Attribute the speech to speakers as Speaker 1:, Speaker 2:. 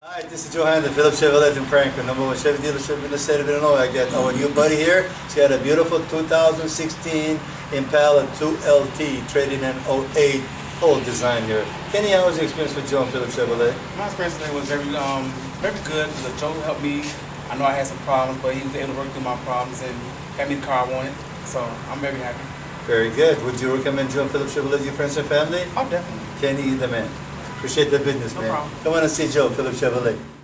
Speaker 1: Hi, this is Johan, the Phillips Chevrolet in Franklin, #1 Chevy dealership in the state of Illinois. I got our new buddy here. She's got a beautiful 2016 Impala 2LT, traded in 08, old design here. Kenny, how was your experience with Joe and Phillips Chevrolet?
Speaker 2: My experience today was very good. Joe helped me. I know I had some problems, but he was able to work through my problems and got me the car I wanted. So I'm very happy.
Speaker 1: Very good. Would you recommend Joe and Phillips Chevrolet to your friends and family?
Speaker 2: Oh, definitely.
Speaker 1: Kenny, the man. Appreciate the business,
Speaker 2: No
Speaker 1: man.
Speaker 2: problem.
Speaker 1: Come on and see Joe, Phillips Chevrolet.